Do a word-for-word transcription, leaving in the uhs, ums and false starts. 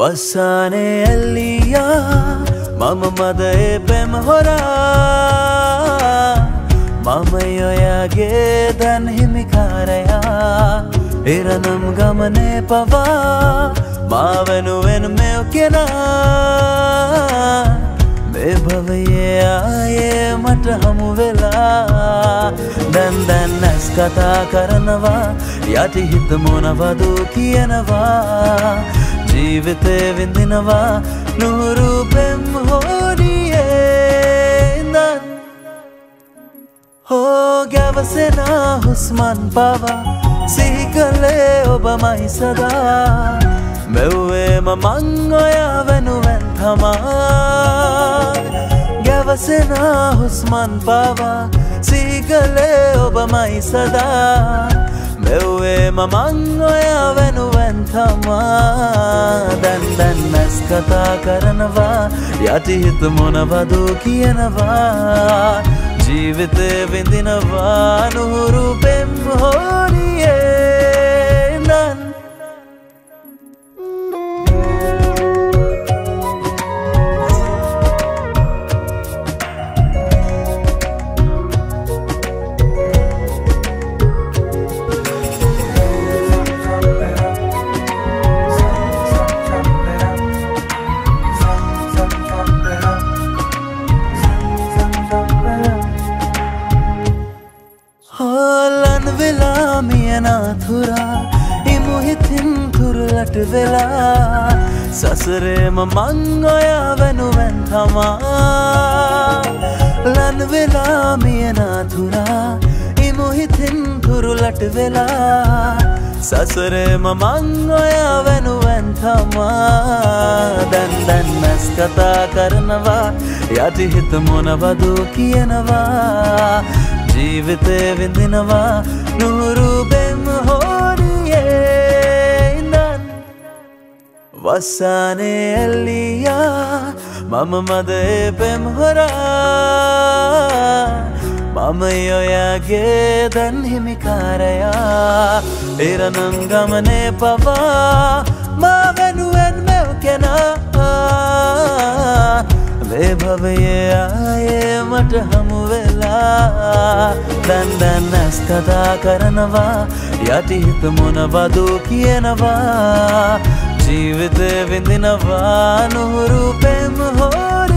වස්සානේ ඇල්ලියා මම මදේ පෙම් හොරා මම යොයාගේ දන් හිමිකාරයා ඉරනම් ගමනේ පවා මා වෙනුවෙන් මෙව් කෙනා මේ භවයේ ආයේ මට හමු වෙලා දැන් දැන් නැස් කතා කරනවා යටි හිත මොනවද කියනවා ජීවිතේ විඳිනවා නුහුරු පෙම් හොරියේ ඉඳන් හෝ ගැවසෙනා හුස්මන් පවා සිහි කළේ ඔබමයි සදා මෙව්වේම මං ඔයා වෙනුවෙන් තමා ගැවසෙනා හුස්මන් පවා සිහි කළේ ඔබමයි සදා මෙව්වේම මං ඔයා වෙනුවෙන් තමා දැන් දැන් නැස් කතා කරනවා යටි හිත මොනවද කියනවා ජීවිතේ විඳිනවා නුහුරු පෙම් හොරියේ ඉඳන් වෙලා සසරේම මං ඔයා වෙනුවෙන් තමා ලන් වෙලා මියන තුරා ඉමු හිතින් තුරුලට වෙලා සසරේම මං ඔයා වෙනුවෙන් තමා දැන් දැන් නැස් කතා කරනවා යටි හිත මොනවද කියනවා ජීවිතේ විඳිනවා නුහුරු පෙම් හොරියේ වස්සානේ ඇල්ලියා මම මදේ පෙම් හොරා මම යොයාගේ දන් හිමිකාරයා ඉරනම් ගමනේ පවා මා වෙනුවෙන් මෙව් කෙනා මේ භවයේ ආයේ මට හමු වෙලා දැන් දැන් නැස් කතා කරනවා යටි හිත මොනවද කියනවා ජීවිතේ විඳිනවා නුහුරු පෙම් හොරේ